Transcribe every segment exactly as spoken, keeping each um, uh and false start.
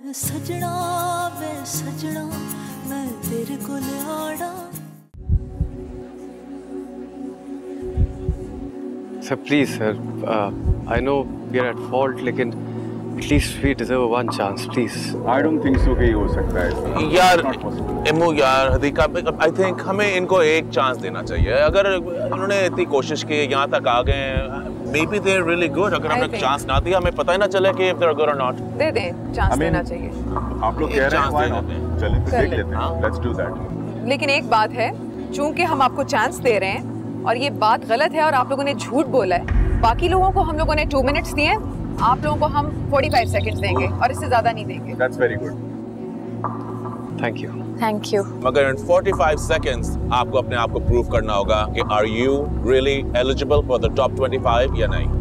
सजना वे सजना मैं तेरे को आड़ा। Sir, please, sir. Uh, I know we are at fault, लेकिन at least we deserve one chance, please. I don't think so कि हो सकता है। यार, इमू यार, हदीका, I think हमें इनको एक चांस देना चाहिए। अगर उन्होंने इतनी कोशिश की, यहाँ तक आ गए, maybe they're really good. अगर हमने चांस ना दिया, हमें पता ही ना चले कि if they're good or not. दे दें, चांस देना चाहिए। आप लोग कह रहे हैं why not? चलें तो देख लेते हैं। Let's do that. लेकिन एक बात है, चूंकि हम आपको चांस दे रहे हैं और ये बात गलत है और आप लोगों ने झूठ बोला है, बाकी लोगों को हम लोगों ने टू मिनट्स दिए, आप लोगों को हम पैंतालीस सेकंड्स देंगे और इससे ज्यादा नहीं देंगे। That's very good. Thank you. Thank you. मगर in forty-five seconds आपको अपने आप को प्रूव करना होगा कि are you really eligible for the top twenty-five या नहीं।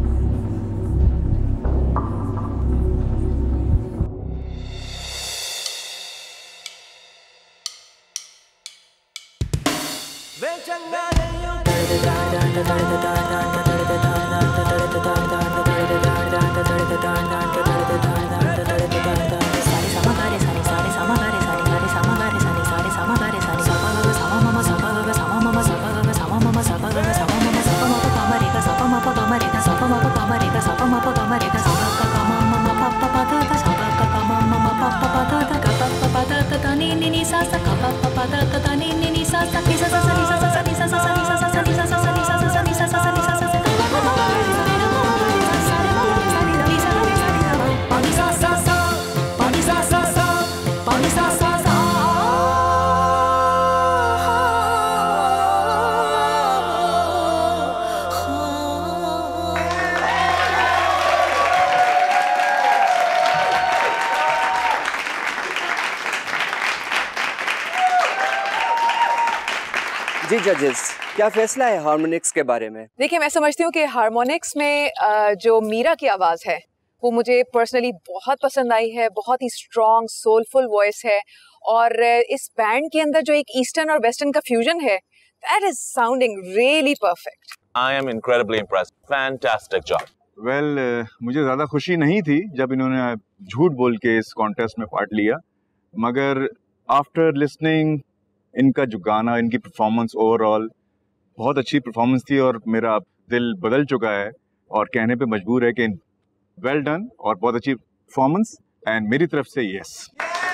जी जजेस, क्या फैसला है हार्मोनिक्स के बारे में? देखिए, मैं समझती हूँ कि हार्मोनिक्स में जो मीरा की आवाज़ है वो मुझे पर्सनली बहुत पसंद आई है। बहुत ही स्ट्रॉन्ग सोलफुल वॉइस है और इस बैंड के अंदर जो एक ईस्टर्न और वेस्टर्न का फ्यूजन है, that is sounding really perfect. I am incredibly impressed. Fantastic job. Well, uh, मुझे ज़्यादा खुशी नहीं थी जब इन्होंने झूठ बोल के इस कॉन्टेस्ट में पार्ट लिया, मगर आफ्टर लिसनिंग इनका जो गाना, इनकी परफॉर्मेंस ओवरऑल बहुत अच्छी परफॉर्मेंस थी और मेरा दिल बदल चुका है और कहने पे मजबूर है कि वेल डन और बहुत अच्छी परफॉर्मेंस एंड मेरी तरफ से यस।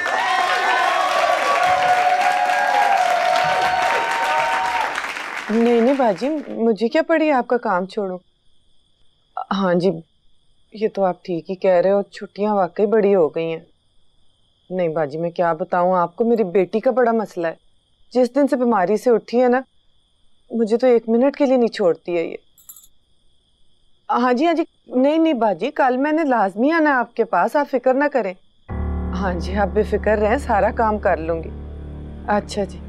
नहीं नहीं बाजी, मुझे क्या पड़ी, आपका काम छोड़ो। हाँ जी, ये तो आप ठीक ही कह रहे हो, छुट्टियां वाकई बड़ी हो गई हैं। नहीं बाजी, मैं क्या बताऊं आपको, मेरी बेटी का बड़ा मसला है। जिस दिन से बीमारी से उठी है ना, मुझे तो एक मिनट के लिए नहीं छोड़ती है ये। हाँ जी हाँ जी, नहीं नहीं बाजी, कल मैंने लाजमी आना आपके पास, आप फिक्र ना करें। हाँ जी, आप बेफिक्र रहें, सारा काम कर लूंगी। अच्छा जी।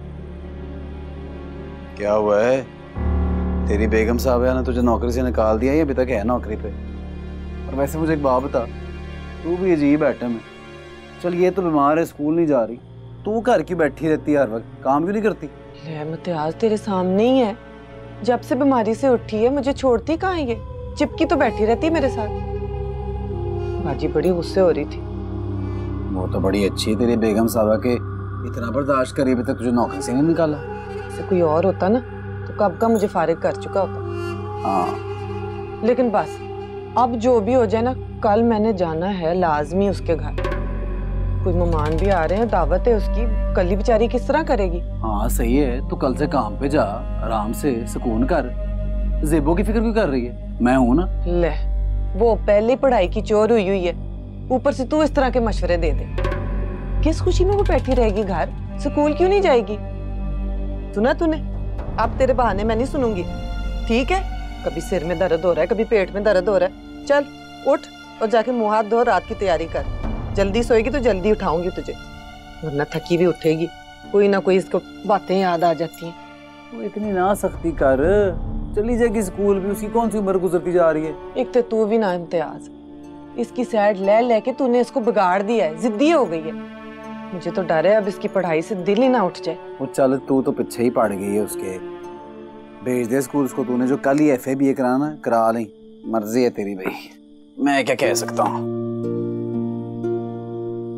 क्या हुआ है? तेरी बेगम साहब ने तुझे नौकरी से निकाल दिया या अभी तक है नौकरी पे? और वैसे मुझे एक बात बता, तू भी अजीब आइटम है। चल ये तो बीमार है, स्कूल नहीं जा रही, तू घर क्यों बैठी रहती है हर वक्त, काम क्यों नहीं करती? इम्तियाज तेरे सामने ही है, जब से बीमारी से उठी है मुझे छोड़ती कहाँ है ये, चिपकी तो बैठी रहती है मेरे साथ। बाजी बड़ी गुस्से हो रही थी। वो तो बड़ी अच्छी है तेरी बेगम साहबा के, इतना बर्दाश्त करी, अभी तक तुझे नौकरी से नहीं निकाला। से कोई और होता ना तो कब का मुझे फारिग कर चुका होता। हाँ, लेकिन बस अब जो भी हो जाए ना, कल मैंने जाना है लाजमी उसके घर। कोई मेहमान भी आ रहे हैं, दावत है उसकी, कल ही बेचारी किस तरह करेगी। हाँ सही है, तू कल से काम पे जा, आराम से सुकून कर। ज़ेबो की फिक्र क्यों कर रही है? मैं हूँ ना। ले, वो पहले पढ़ाई की चोर हुई हुई है, ऊपर से तू इस तरह के मशवरे दे दे। किस खुशी में वो बैठी रहेगी घर, स्कूल क्यों नहीं जाएगी? सुना तूने? अब तेरे बहाने मैं नहीं सुनूंगी, ठीक है? कभी सिर में दर्द हो रहा है, कभी पेट में दर्द हो रहा है, चल उठ और जाके मुंह हाथ धो, रात की तैयारी कर। जल्दी सोएगी तो जल्दी उठाऊंगी तुझे, वरना थकी भी उठेगी, कोई ना कोई इसको बातें याद आ जाती हैं। वो इतनी ना सख्ती कर, चली जाएगी स्कूल भी, उसकी कौन सी उम्र गुजरती जा रही है। एक तो तू भी ना इम्तियाज, इसकी साइड ले लेके तूने इसको बिगाड़ दिया है, जिद्दी हो गई है। मुझे तो डर है अब इसकी पढ़ाई से दिल ही ना उठ जाए। वो चल, तू तो पीछे ही पड़ गई है उसके, भेज दे स्कूल उसको। तूने जो कल ही एफ ए बी ए कराना करा ले, मर्जी है तेरी भाई, मैं क्या कह सकता हूँ।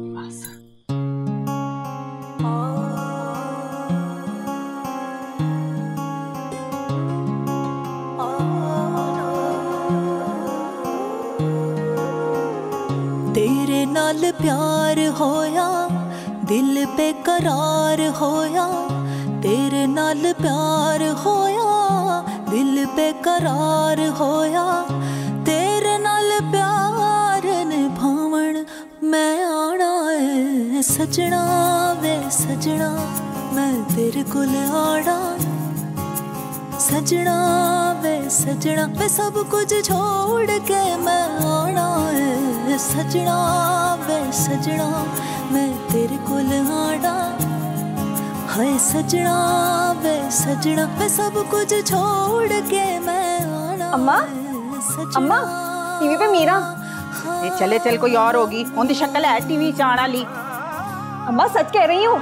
नाल प्यार होया दिल बेकरार होया तेरे नाल प्यार होया दिल बेकरार होया तेरे नाल प्यार निभावण मैं आना है सजना वे सजना मैं तेरे कोल आना सजना वे सजना वे सब कुछ छोड़ के मैं आना है सजना वे सजना मैं तेरे कोल आना हाय सजना वे सजना वे सब कुछ छोड़ के मैं आना। अम्मा अम्मा टीवी पे मीरा ये चले चल कोई और होगी उनकी शक्ल है टीवी चाणा ली। अम्मा सच कह रही हूँ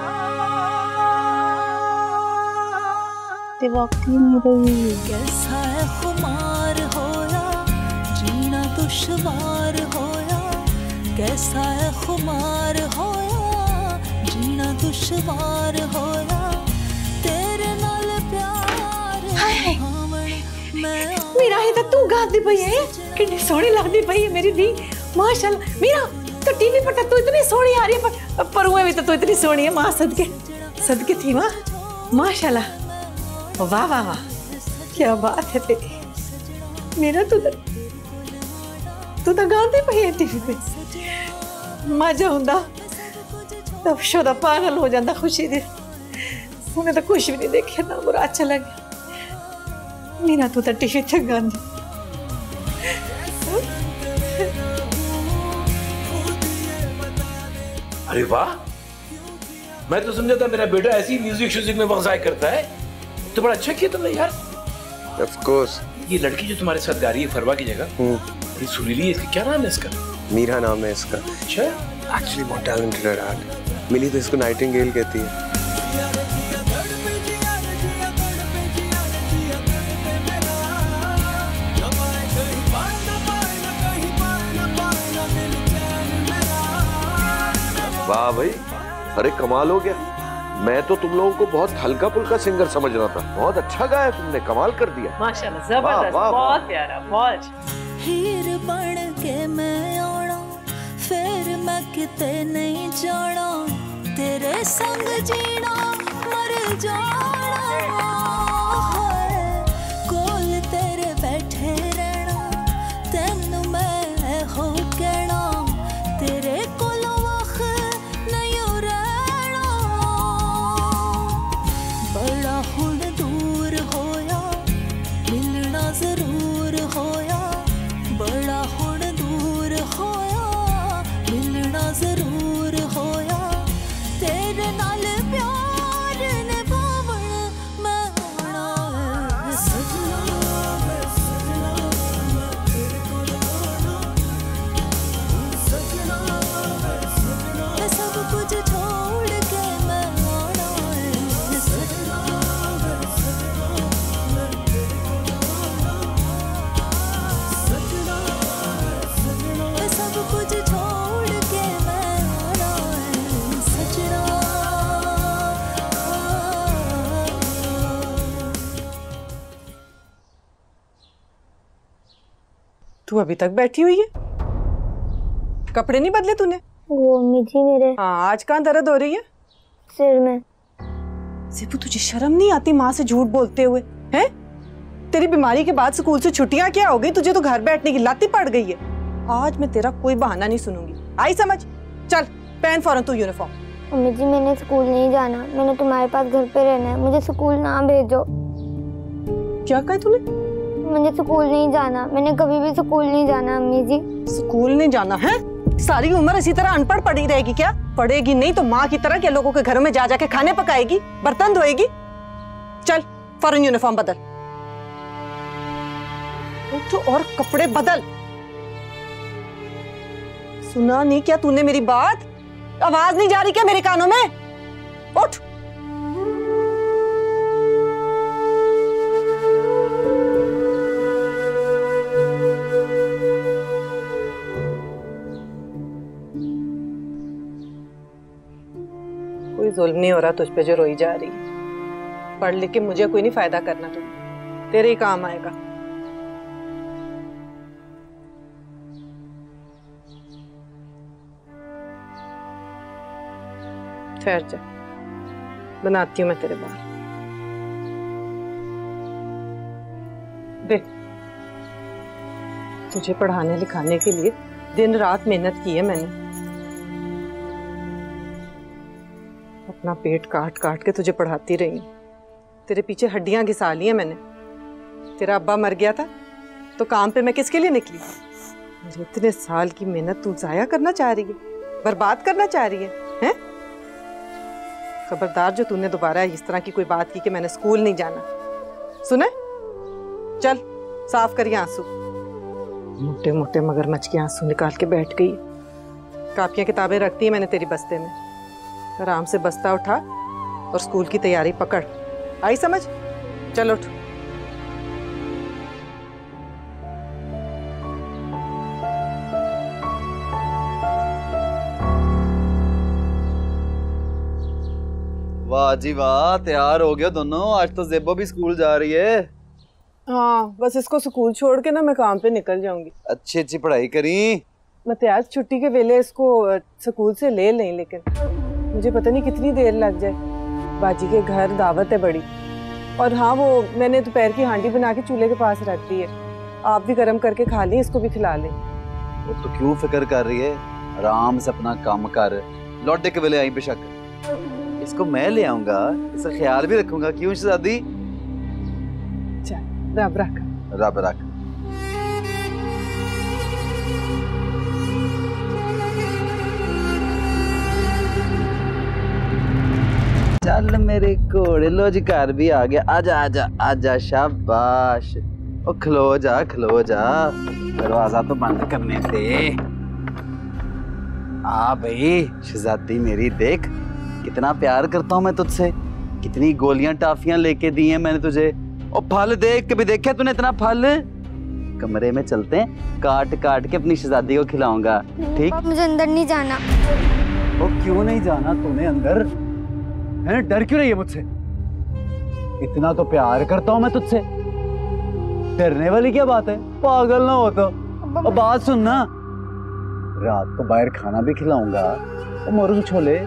कैसा है खुमार होया जीना दुश्वार होया कैसा है खुमार होया जीना दुश्वार होया तेरे नाल प्यार मेरा ही तो तू गाती पई है कितनी सोहनी लगती पई है मेरी दी माशाल्लाह। मेरा तो टीवी पर तो तू इतनी सोहनी आ रही है पर पर हुए भी तो तू इतनी सोहनी है मां सदके सदके थी मां माशाल्लाह वाह वाह वाह क्या बात है तेरी। मेरा तू तो तू तो गाती पई है टीवी पे मजा हुंदा तब शोदा पागल हो जाता खुशी दे उन्हें तो कुछ भी नहीं देखा ना बुरा अच्छा लगे मीरा तू तो टीवी तक गांधी। अरे वाह मैं तो समझा था मेरा बेटा ऐसी म्यूजिक शूजिक में वक्त ज़ाया करता है तो बड़ा अच्छा किया तुमने यार। Of course. ये लड़की जो तुम्हारे साथ गा रही है फरवा की जगह ये सुरीली है इसका क्या नाम है इसका? मीरा नाम है इसका। अच्छा एक्चुअली बहुत टैलेंटेड है यार मिली तो इसको नाइटिंगेल कहती है। वाह भाई अरे कमाल हो गया मैं तो तुम लोगों को बहुत हल्का फुल्का सिंगर समझ रहा था बहुत अच्छा गाया तुमने कमाल कर दिया माशाल्लाह जबरदस्त बहुत प्यारा बहुत। हीर बन के मैं आना फिर मैं किते नहीं जाना तेरे संग जीना मर जाना कोल तेरे बैठे रहना तेनू मैं हो कहना तेरे कोलों वक्त नहीं रहना बड़ा हुण दूर होया मिलना जरूर होया बड़ा हुण दूर होया मिलना जरूर होया तेरे नाल प्यार निभावण मैं आना है सजना सजना मैं तेरे कोल आना सजना सजना सब कुछ छोड़ के मैं आना है सजना सजना मैं तेरे कोल आना सजना सजना सब कुछ छोड़ के मैं आना है सजना। तू अभी तक बैठी हुई है कपड़े नहीं बदले तूने? वो अम्मी जी मेरे हाँ आज कहाँ दर्द हो रही है? सिर में। ज़ेबू तुझे शर्म नहीं आती माँ से झूठ बोलते हुए हैं? तेरी बीमारी के बाद स्कूल से छुट्टियां क्या हो गई तुझे तो घर बैठने की लाती पड़ गई है। आज मैं तेरा कोई बहाना नहीं सुनूंगी आई समझ। चल पहन फौरन तू यूनिफॉर्म। अम्मी जी मैंने स्कूल नहीं जाना मैंने तुम्हारे पास घर पे रहना है मुझे स्कूल ना भेजो। क्या कहा तूने? मुझे स्कूल नहीं जाना मैंने कभी भी स्कूल नहीं जाना अम्मी जी। स्कूल नहीं जाना है? सारी उम्र इसी तरह अनपढ़ पड़ी रहेगी क्या? पढ़ेगी नहीं तो माँ की तरह के लोगों के घरों में जा जाके खाने पकाएगी बर्तन धोएगी। चल फौरन यूनिफॉर्म बदल तो और कपड़े बदल। सुना नहीं क्या तूने मेरी बात? आवाज नहीं जा रही क्या मेरे कानों में? उठ। कोई जुल्म नहीं हो रहा तुझ पे जो रोई जा रही है। पढ़ लिख के मुझे कोई नहीं फायदा करना तुम तेरे ही काम आएगा। ठहर जा, बनाती हूँ मैं तेरे बाल। देख, तुझे पढ़ाने लिखाने के लिए दिन रात मेहनत की है मैंने, अपना पेट काट काट के तुझे पढ़ाती रही, तेरे पीछे हड्डियां घिसा ली हैं मैंने। तेरा अब्बा मर गया था तो काम पे मैं किसके लिए निकली? मुझे इतने साल की मेहनत तू जाया करना चाह रही है, बर्बाद करना चाह रही है, हैं? खबरदार जो तूने दोबारा इस तरह की कोई बात की कि मैंने स्कूल नहीं जाना, सुने? चल साफ करिए आंसू। मोटे मोटे मगरमच्छ के आंसू निकाल के बैठ गई। कापियां किताबें रखती है मैंने तेरी बस्ते में, आराम से बस्ता उठा और स्कूल की तैयारी पकड़। आई समझ? चल उठ। वाह जी वाह, तैयार हो गया दोनों। आज तो जेबो भी स्कूल जा रही है। हाँ, बस इसको स्कूल छोड़ के ना मैं काम पे निकल जाऊंगी। अच्छी अच्छी पढ़ाई करी। इम्तियाज छुट्टी के वेले इसको स्कूल से ले लें, लेकिन मुझे पता नहीं कितनी देर लग जाए। बाजी के घर दावत है बड़ी। और हाँ, वो मैंने दोपहर की हांडी बना के चूल्हे के पास रख दी है, आप भी गर्म करके खा लें, इसको भी खिला लें। वो तो क्यों फिक्र कर रही है, आराम से अपना काम कर। लौटे के वेले आई बेशक, इसको मैं ले आऊंगा, इसका ख्याल भी रखूंगा। क्यों शहजादी? चल, रब रख रब रख। चल मेरे घोड़े, लो जी घर भी आ गया। आजा आजा आजा, शाबाश। ओ खलो जा खलो जा, दरवाजा तो बंद करने दे। आ भाई शहजादी मेरी, देख कितना प्यार करता हूँ मैं तुझसे, कितनी गोलियां टाफियां लेके दी हैं मैंने तुझे। और फल देख, कभी देखा तूने इतना फल? कमरे में चलते हैं, काट काट के अपनी शहजादी को खिलाऊंगा, ठीक? मुझे अंदर नहीं जाना। ओ क्यों नहीं जाना तूने अंदर? है डर क्यों रही है मुझसे? इतना तो प्यार करता हूं मैं तुझसे, डरने वाली क्या बात है? पागल ना हो तो। और बात सुन ना, रात को बाहर खाना भी खिलाऊंगा और मुर्ग छोले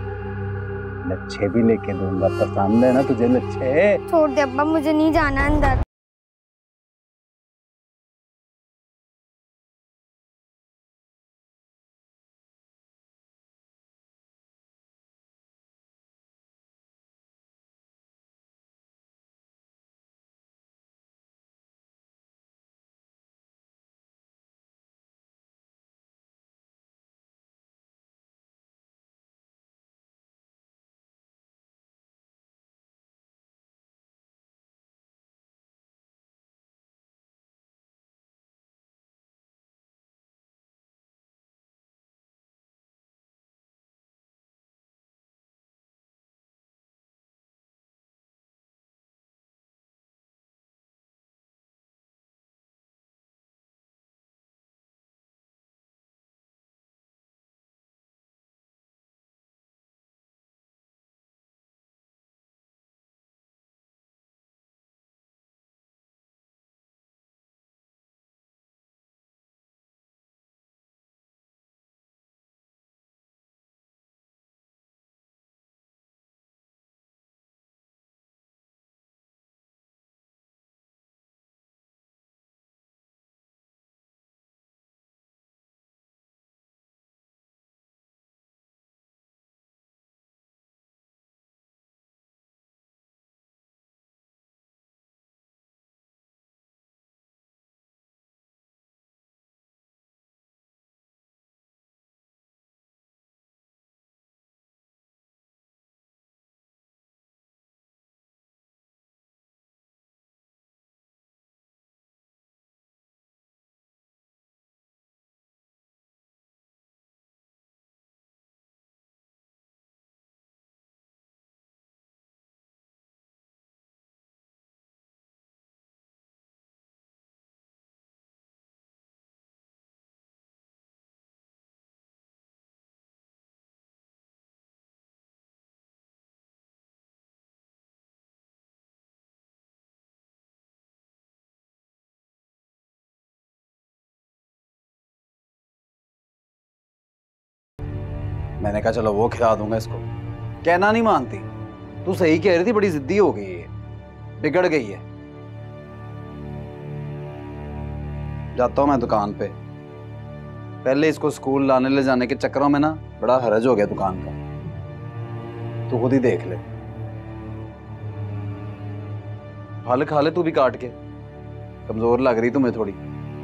लच्छे भी लेके दूंगा। पसंद है ना तुझे लच्छे? छोड़ दे अब्बा, मुझे नहीं जाना अंदर। मैंने कहा चलो वो खिला दूंगा इसको, कहना नहीं मानती। तू सही कह रही थी, बड़ी जिद्दी हो गई है, बिगड़ गई है। जाता हूं मैं दुकान पे। पहले इसको स्कूल लाने ले जाने के चक्करों में ना बड़ा हरज हो गया दुकान का, तू खुद ही देख ले। फल खा ले तू भी काट के, कमजोर लग रही तुम्हें थोड़ी।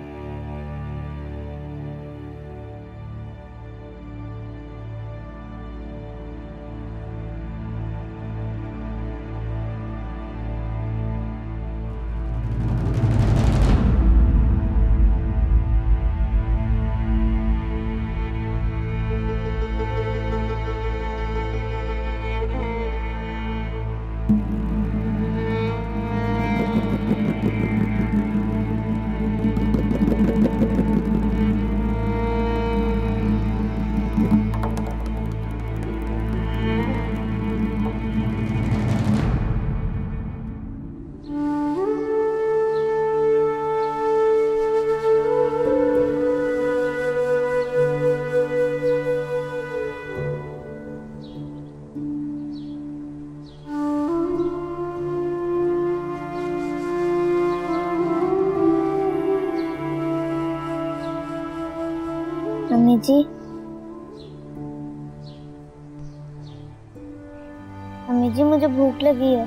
मम्मी जी, मम्मी जी मुझे भूख लगी है।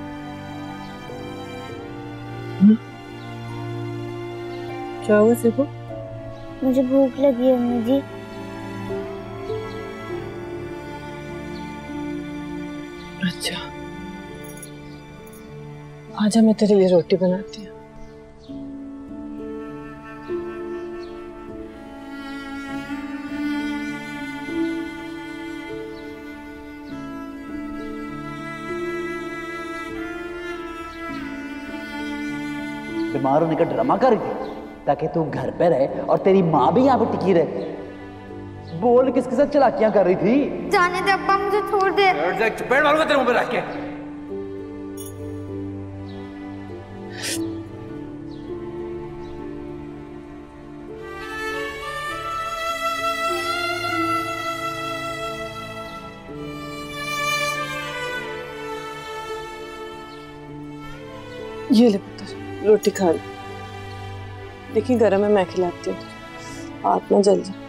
क्या हुआ सेबो? मुझे भूख लगी है मम्मी जी। अच्छा, आजा मैं तेरे लिए रोटी बनाती हूँ। बीमार होने का ड्रामा कर रही थी ताकि तू घर पे रहे और तेरी माँ भी यहाँ पे टिकी रहे। बोल किसके साथ चलाकियां कर रही थी? जाने दे अब्बा, मुझे छोड़ दे। चपेट मारूंगा तेरे मुंह पे रख के। ये ले पुत्र, रोटी खा ले। देखिए गरम है, मैं खिलाती हूँ, हाथ में जल जाए।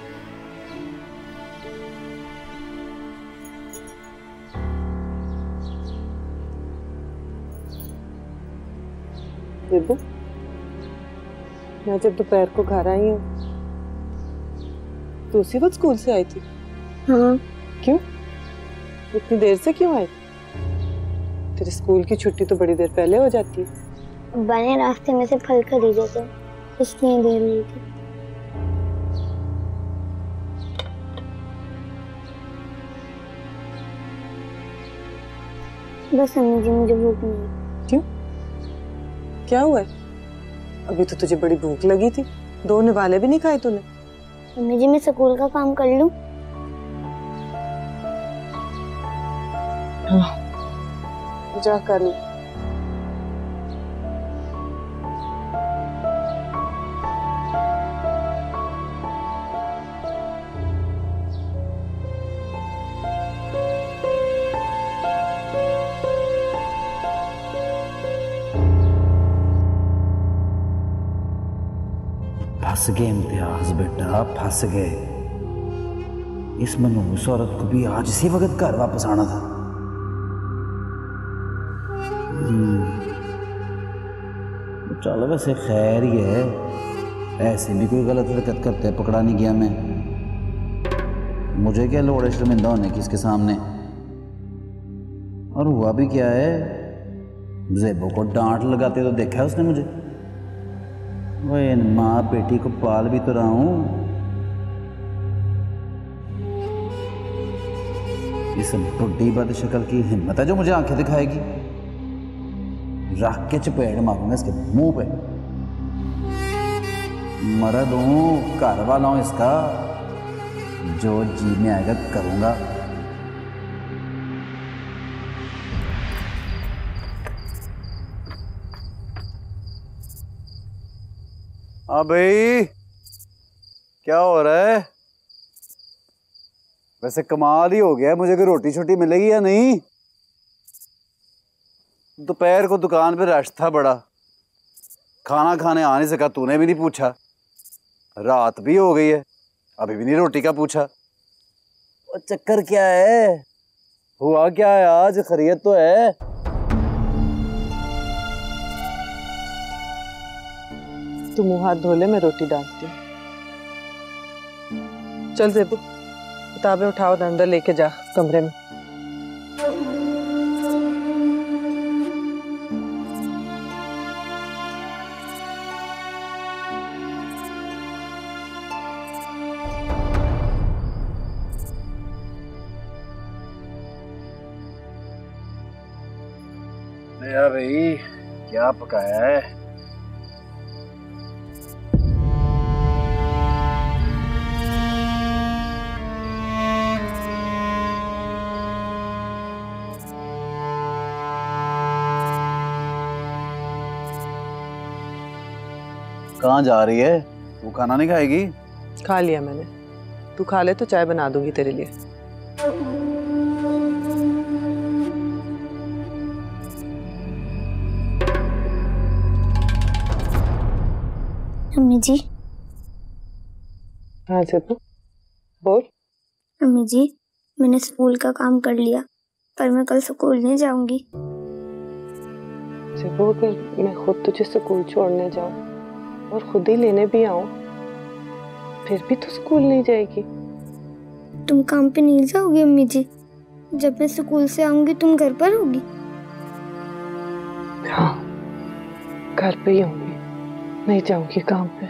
बेबू, मैं जब दोपहर को घर आई हूँ तो उसी वक्त स्कूल से आई थी। हाँ। क्यों? इतनी देर से क्यों आई? तेरे स्कूल की छुट्टी तो बड़ी देर पहले हो जाती है। अब्बा ने रास्ते में से फल खरीदे थे, इसलिए देर हुई थी। बस अम्मी जी मुझे भूख नहीं है। क्यों? क्या हुआ है? अभी तो तुझे बड़ी भूख लगी थी, दो निवाले भी नहीं खाए तूने। अम्मी जी मैं स्कूल का काम कर लूं? हाँ, जा कर लूं। फंस गए इम्तियाज बेटा, फंस गए। इस मनहूस औरत को भी आज इसी वक्त घर वापस आना था। चलो वैसे खैर ही है, ऐसे भी कोई गलत हरकत करते पकड़ा नहीं गया मैं। मुझे क्या लोड़ है शर्मिंदा होने की इसके सामने। और हुआ भी क्या है, ज़ेबो को डांट लगाते तो देखा है उसने मुझे। वह माँ बेटी को पाल भी तो रहा हूं। इस बुढ़ी बद शक्ल की हिम्मत है जो मुझे आंखें दिखाएगी। रख के चपेट मारूंगा इसके मुंह पे। मर्द हूं, घर वाला हूं इसका, जो जी में आएगा करूंगा। हाँ भाई, क्या हो रहा है? वैसे कमाल ही हो गया, मुझे कोई रोटी छोटी मिलेगी या नहीं? दोपहर को दुकान पे रश था बड़ा, खाना खाने आ नहीं सका, तूने भी नहीं पूछा। रात भी हो गई है, अभी भी नहीं रोटी का पूछा। और चक्कर क्या है, हुआ क्या है आज? खैरियत तो है? तू मुंह हाथ धो ले, मैं रोटी डालती हूँ। चल ज़ेबू, किताबें उठाओ, अंदर लेके जा कमरे में। मेरा भाई क्या पकाया है? कहाँ जा रही है? वो खाना नहीं खाएगी? खा लिया मैंने, तू खा ले तो चाय बना दूंगी तेरे लिए। अम्मी जी। हाँ ज़ेबू, बोल। अम्मी जी, मैंने स्कूल का काम कर लिया, पर मैं कल स्कूल नहीं जाऊंगी। ज़ेबू, अगर मैं खुद तुझे स्कूल छोड़ने जाऊं और खुद ही लेने भी आऊं, फिर भी तो स्कूल नहीं जाएगी। तुम काम पे नहीं जाओगी अम्मी जी? जब मैं स्कूल से आऊंगी तुम घर पर होगी? हाँ, घर पे ही होंगी, नहीं जाऊंगी काम पे।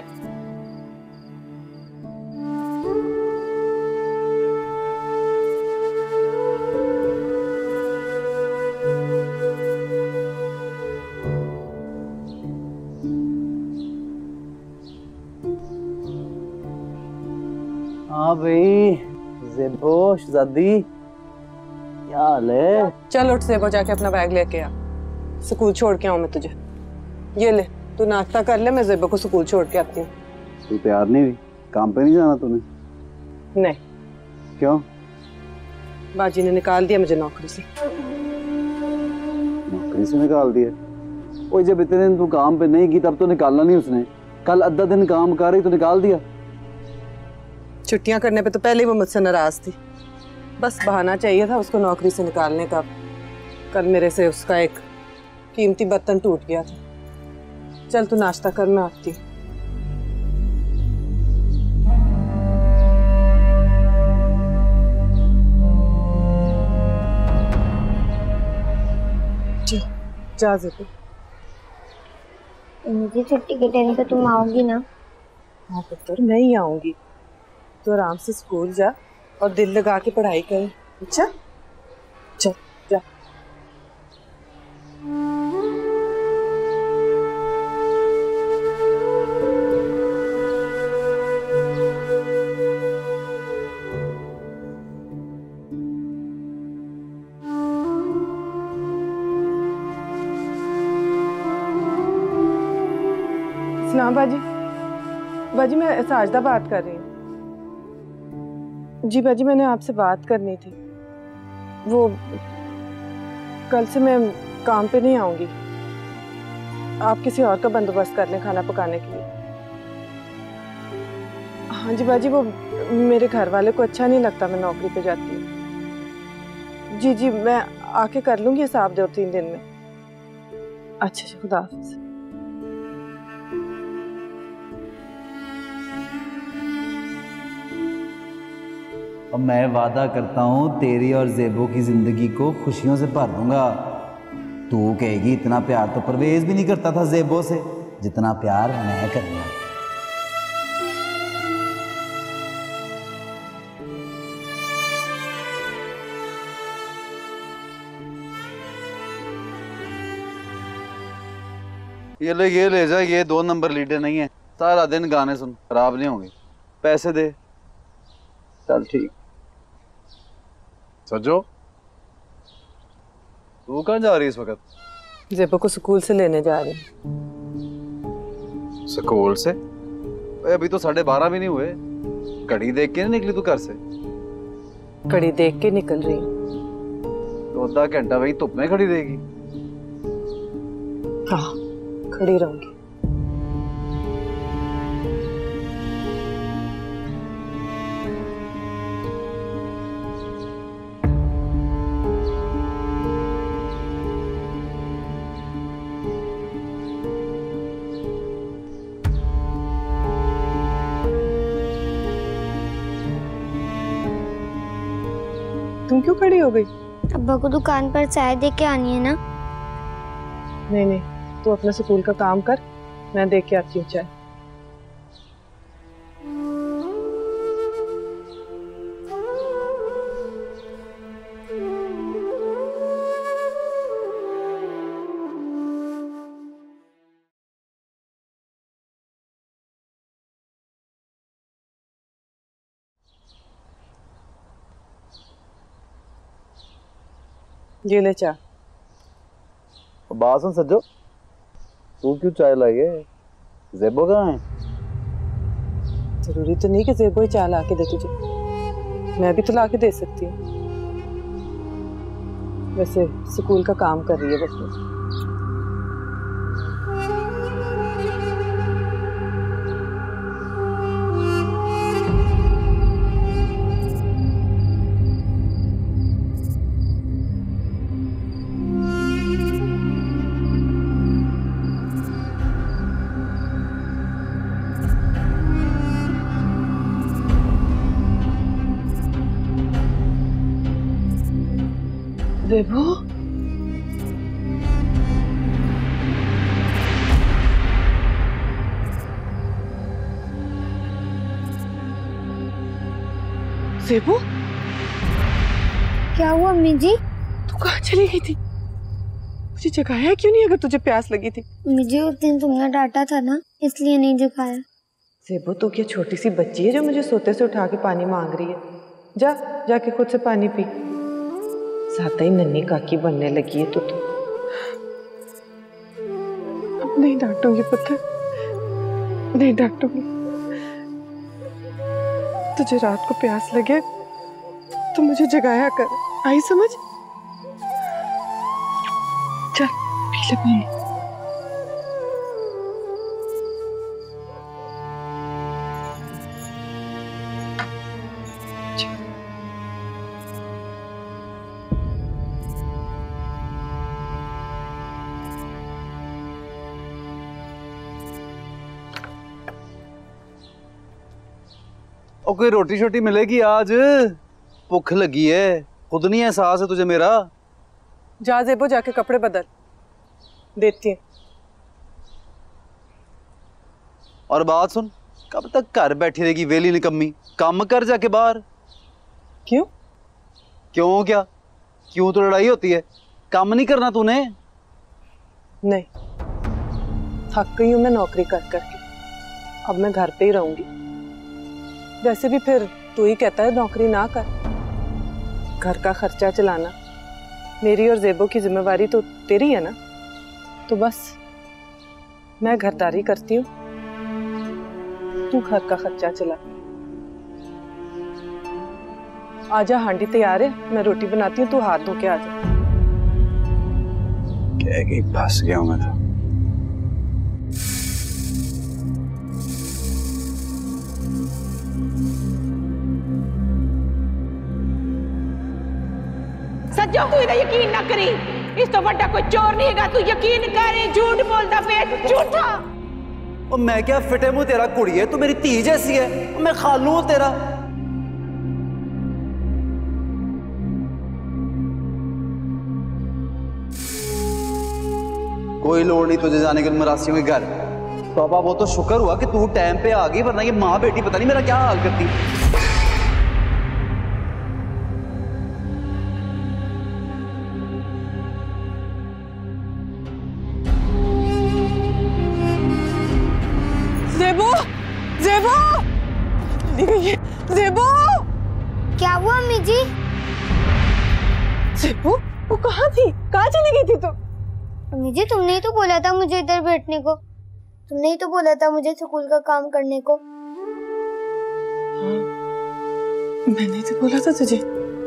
हाँ भाई, ज़ेबो शहजादी, क्या हाल है? चल उठ ज़ेबो, जाके अपना बैग लेके आ, स्कूल छोड़ के आऊं मैं तुझे। ये ले, तू नाश्ता कर ले, मैं ज़ेबो को स्कूल छोड़ के आती हूँ। तू तैयार नहीं हुई? काम पे नहीं जाना तूने? नहीं। क्यों? बाजी ने निकाल दिया मुझे नौकरी से। नौकरी से निकाल दिया? वो जब इतने दिन तू काम पे नहीं की तब तो निकालना नहीं उसने, कल आधा दिन काम कर रही तो निकाल दिया। छुट्टियां करने पे तो पहले ही वो मुझसे नाराज थी, बस बहाना चाहिए था उसको नौकरी से निकालने का। कल मेरे से उसका एक कीमती बर्तन टूट गया था। चल तू नाश्ता कर, मैं आती। जा ज़ेबू। मुझे छुट्टी के टाइम पे तुम आओगी ना? हाँ पुत्र, मैं ही आऊंगी। तो आराम से स्कूल जा और दिल लगा के पढ़ाई कर। अच्छा, चल जा। सलाम बाजी। बाजी, मैं साजदा बात कर रही हूँ। जी बाजी, मैंने आपसे बात करनी थी। वो कल से मैं काम पे नहीं आऊंगी, आप किसी और का बंदोबस्त कर लें खाना पकाने के लिए। हाँ जी बाजी, वो मेरे घर वाले को अच्छा नहीं लगता मैं नौकरी पे जाती हूँ। जी जी, मैं आके कर लूंगी हिसाब दो तीन दिन में। अच्छा जी, खुदा हाफिज़। अब मैं वादा करता हूँ तेरी और ज़ेबो की जिंदगी को खुशियों से भर दूंगा। तू कहेगी इतना प्यार तो परवेज भी नहीं करता था ज़ेबो से जितना प्यार मैं करना। ये ले ये ले जा, ये दो नंबर लीडर नहीं है, सारा दिन गाने सुन, खराब नहीं होंगे। पैसे दे। चल ठीक। सज्जो, तू कहाँ जा रही है इस वक्त? ज़ेबो को स्कूल से लेने जा रही हूँ। स्कूल से? अभी तो साढ़े बारह भी नहीं हुए, घड़ी देख के नहीं निकली तू घर से? घड़ी देख के निकल रही हूँ। तो आधा घंटा वही धुप में खड़ी रहेगी? हाँ, खड़ी रहूंगी। तुम क्यों खड़ी हो गई? अब्बा को दुकान पर चाय दे के आनी है ना। नहीं नहीं, तू अपना स्कूल का काम कर, मैं दे के आती हूँ चाय। ये ले चाय। बात सुन सज्जो, तू क्यों चाय लाई है? ज़ेबो कहाँ है? जरूरी तो नहीं कि ज़ेबो ही चाय ला के दे तुझे, मैं भी तो ला के दे सकती हूँ। वैसे स्कूल का काम कर रही है बस। ज़ेबो, ज़ेबो, क्या हुआ अम्मी जी? तू कहाँ चली गई थी? मुझे जगाया क्यों नहीं अगर तुझे प्यास लगी थी? मुझे उस दिन तुमने डांटा था ना, इसलिए नहीं जगाया। ज़ेबो, तू क्या छोटी सी बच्ची है जो मुझे सोते से उठा के पानी मांग रही है? जा जाके खुद से पानी पी। ज्यादा ही नन्ही काकी बनने लगी है तू तो। अब नहीं डांटूंगी पुत्र, नहीं डांटूंगी। तुझे रात को प्यास लगे तो मुझे जगाया कर, आई समझ? चल पी ले पानी। और कोई रोटी शोटी मिलेगी आज? भूख लगी है, खुद नहीं एहसास है तुझे मेरा? जा ज़ेबो, जाके कपड़े बदल, देती है। और बात सुन, कब तक घर बैठी रहेगी वेली निकम्मी? काम कर जाके बाहर। क्यों? क्यों क्या? क्यों तो लड़ाई होती है, काम नहीं करना तूने? नहीं, थक गई हूं मैं नौकरी कर करके, अब मैं घर पे ही रहूंगी। वैसे भी फिर तू ही कहता है नौकरी ना कर। घर का खर्चा चलाना मेरी और ज़ेबो की जिम्मेवारी तो तेरी है ना, तो बस मैं घरदारी करती हूँ, तू घर का खर्चा चला। आजा, हांडी तैयार है, मैं रोटी बनाती हूँ, तू हाथ धो के आ जा। क्या कि फंस गया हूं मैं तो। सज्जो, तू इधर यकीन ना करी, इस तो बड़ा कोई चोर नहीं है, तू यकीन करे, झूठ बोलता फिर झूठा। और मैं क्या फिटे मुंह तेरा कुड़ी है, तू मेरी धी जैसी है, मैं खालू हूं तेरा। कोई लोड़ नहीं तुझे जाने के मरासियों के घर। बाबा वो तो शुक्र हुआ कि तू टाइम पे आ गई, वरना ये माँ बेटी पता नहीं मेरा क्या हाल करती। ज़ेबो, ज़ेबो, ज़ेबो, क्या हुआ अम्मी जी? ज़ेबो, वो कहाँ थी? कहाँ चली गई थी तू? अम्मी जी, तुमने ही तो बोला था मुझे इधर बैठने को, तुमने ही तो बोला था मुझे स्कूल का काम करने को। हाँ, मैंने तो बोला था तुझे,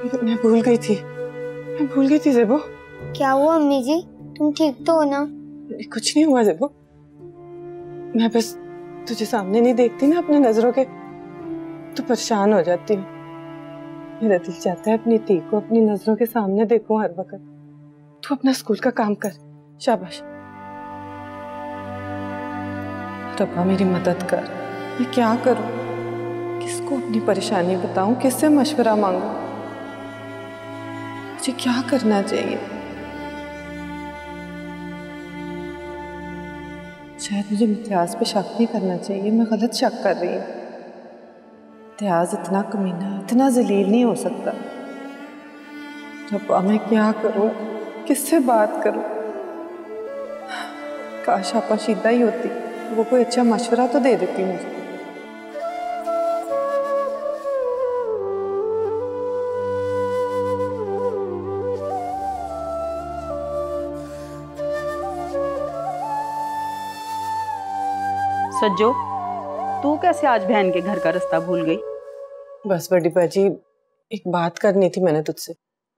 मैं भूल गई थी, मैं भूल गई थी ज़ेबो। क्या हुआ अम्मी जी, तुम ठीक तो हो ना? कुछ नहीं हुआ ज़ेबो, मैं बस तुझे सामने नहीं देखती ना अपनी नजरों के तो परेशान हो जाती हूँ। मेरा दिल चाहता है अपनी धी को अपनी नजरों के सामने देखूं हर वक्त। तू अपना स्कूल का काम कर, शाबाश। रब्बा मेरी मदद कर, मैं क्या करूं? किसको अपनी परेशानी बताऊं, किससे मशवरा मांगूं? मुझे क्या करना चाहिए? शायद मुझे इम्तियाज पे शक नहीं करना चाहिए, मैं गलत शक कर रही हूँ। इम्तियाज इतना कमीना, इतना जलील नहीं हो सकता। रब्बा मैं क्या करूं, किससे बात करूं? काश आपा शीदा ही होती, वो कोई अच्छा मशवरा तो दे देती मुझे। सज्जो, तू कैसे आज बहन के घर का रास्ता भूल गई? बस बड़ी बाजी, एक बात करनी थी मैंने तुझसे।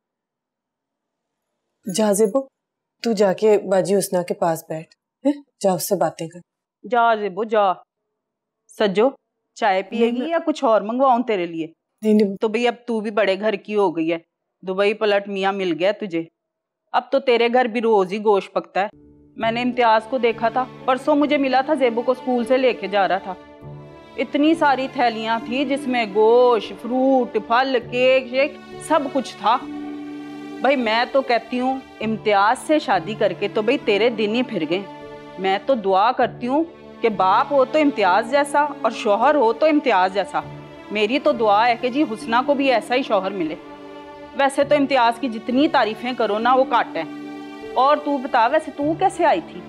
जा ज़ेबो, तू जाके बाजी उसना के पास बैठ, है? जा उससे बातें कर। जा ज़ेबो जा। सज्जो, चाय पिएगी या कुछ और मंगवाऊं तेरे लिए? नहीं नहीं। तो भाई अब तू भी बड़े घर की हो गई है, दुबई पलट मियाँ मिल गया तुझे। अब तो तेरे घर भी रोज ही गोश्त पकता है। मैंने इम्तियाज को देखा था, परसों मुझे मिला था, ज़ेबो को स्कूल से लेके जा रहा था। इतनी सारी थैलियां थी जिसमें गोश्त, फ्रूट, फल, केक शेक सब कुछ था। भाई मैं तो कहती हूँ इम्तियाज से शादी करके तो भाई तेरे दिन ही फिर गए। मैं तो दुआ करती हूँ कि बाप हो तो इम्तियाज जैसा और शौहर हो तो इम्तियाज जैसा। मेरी तो दुआ है कि जी हुस्ना को भी ऐसा ही शौहर मिले। वैसे तो इम्तियाज की जितनी तारीफें करो ना वो घट है। और तू बता, वैसे तू कैसे आई थी?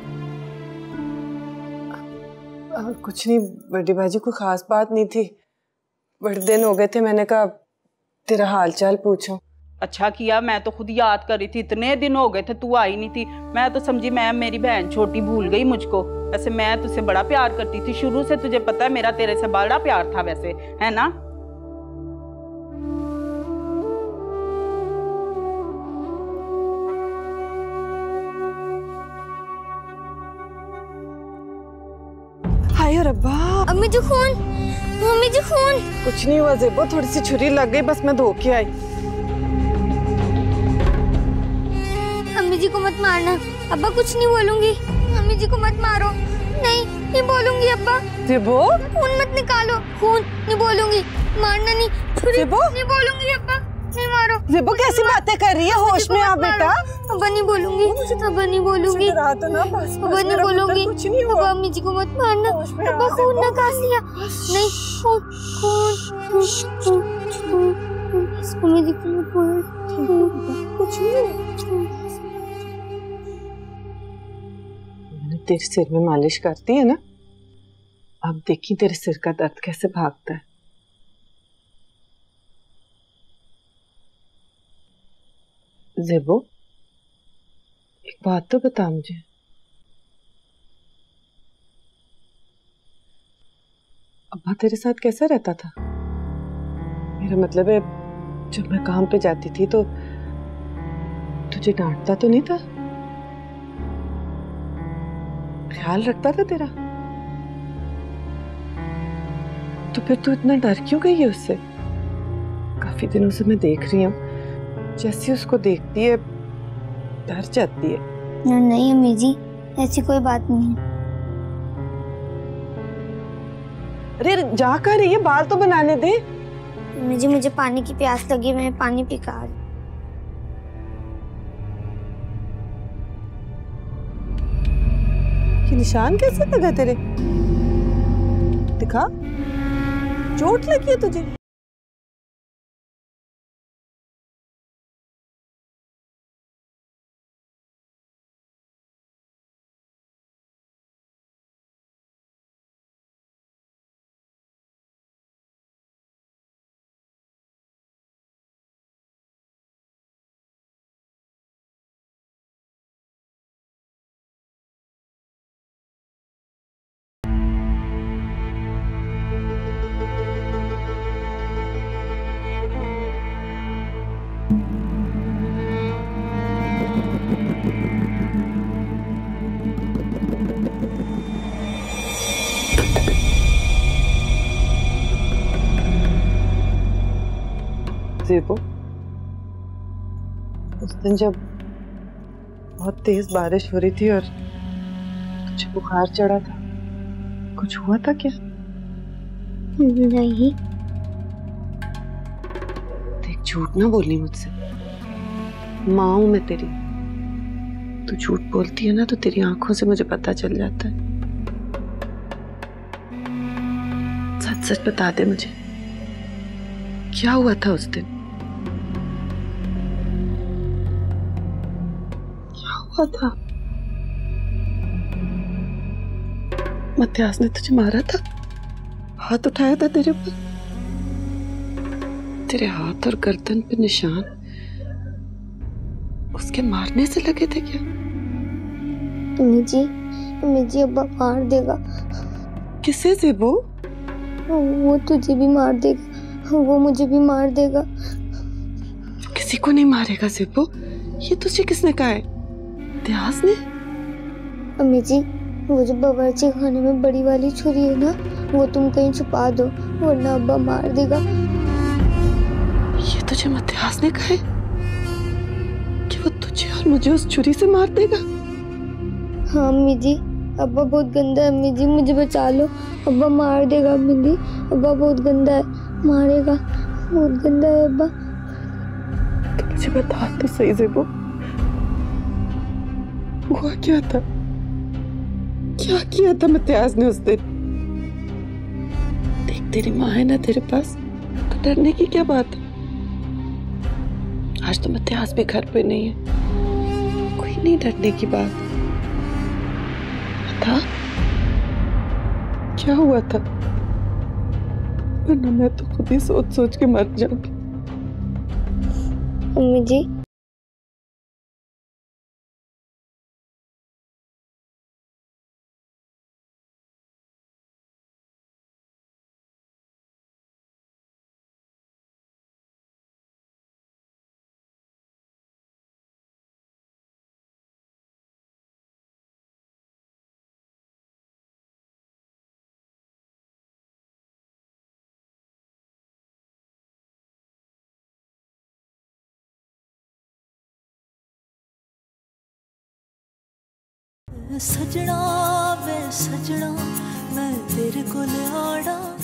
आ, कुछ नहीं बड़ी बाजी, कोई खास बात नहीं थी। बड़े दिन हो गए थे, मैंने कहा तेरा हाल चाल पूछो। अच्छा किया, मैं तो खुद याद कर रही थी, इतने दिन हो गए थे तू आई नहीं थी। मैं तो समझी मैं मेरी बहन छोटी भूल गई मुझको। वैसे मैं तुझसे बड़ा प्यार करती थी शुरू से, तुझे पता है मेरा तेरे से बड़ा प्यार था वैसे, है ना? हाय रब्बा, अम्मी जी खून, अम्मी जी खून। कुछ नहीं हुआ ज़ेबो, थोड़ी सी छुरी लग गई, बस मैं धो के आई। अम्मी जी को मत मारना, अब्बा कुछ नहीं बोलूंगी। अम्मी जी को मत मारो। नहीं नहीं बोलूंगी अब्बा। ज़ेबो खून मत निकालो, खून नहीं बोलूंगी, मारना नहीं। छुरी नहीं बोलूंगी अब्बा, नहीं मारो। ज़ेबो कैसी बातें कर रही है, होश में आ बेटा। अब्बा नहीं बोलूंगी, अब्बा नहीं बोलूंगी, तो ना बस अब्बा नहीं बोलूंगी। अब्बा अम्मी जी को मत मारना, अब्बा खून ना कास लिया। नहीं खून खून खून अम्मी जी को मत मारना, कुछ नहीं। तेरे सिर में मालिश करती है ना, अब देखी तेरे सिर का दर्द कैसे भागता है। ज़ेबो एक बात तो बता मुझे, अब्बा तेरे साथ कैसा रहता था? मेरा मतलब है जब मैं काम पे जाती थी तो तुझे डांटता तो नहीं था? ख्याल रखता था तेरा? तो फिर तू इतना डर क्यों गई है उससे? काफी दिनों से मैं देख रही हूँ, जैसी उसको देखती है डर जाती है। नहीं नहीं अम्मी जी, ऐसी कोई बात नहीं है। अरे जा कर रही है, बाल तो बनाने दे। अम्मी जी मुझे पानी की प्यास लगी, मैं पानी पी कर आ रही। ये निशान कैसे लगा तेरे? दिखा, चोट लगी है तुझे? ज़ेबो, उस दिन जब बहुत तेज बारिश हो रही थी और मुझे बुखार चढ़ा था, कुछ हुआ था क्या? नहीं। देख, झूठ ना बोलनी मुझसे, माँ हूं मैं तेरी। तू झूठ बोलती है ना तो तेरी आंखों से मुझे पता चल जाता है। सच सच बता दे मुझे, क्या हुआ था उस दिन? क्या हुआ था? इम्तियाज ने तुझे मारा था? हाथ उठाया था तेरे पर? तेरे हाथ और गर्दन पे निशान उसके मारने से लगे थे क्या? अम्मी जी, अम्मी जी अब्बा मार देगा। किसे ज़ेबो? वो तुझे भी मार देगा, वो मुझे भी मार देगा। किसी को नहीं मारेगा ज़ेबो। ये तुझे किसने कहा है? इम्तियाज ने? अम्मी जी, वो जो बावर्ची खाने में बड़ी वाली छुरी है ना, वो तुम कहीं छुपा दो वरना अब्बा मार देगा। ये तुझे इम्तियाज ने कहा है कि वो तुझे और मुझे उस छुरी से मार देगा? हाँ अम्मी जी, अब्बा बहुत गंदा है। अम्मी जी मुझे बचा लो, अब्बा मार देगा। अम्मी जी अब्बा बहुत गंदा है, मारेगा, बहुत गंदा है अब्बा। तो मुझे बता तो सही ज़ेबो, हुआ क्या था? क्या किया था इम्तियाज ने उस दिन? देख, तेरी माँ है ना तेरे पास, तो डरने की क्या बात है? आज तो इम्तियाज भी घर पे नहीं है, कोई नहीं डरने की बात। था क्या हुआ था? वरना मैं तो खुद ही सोच सोच के मर जाऊंगी। अम्मी जी सजना वे सजना मैं तेरे कोल आड़ा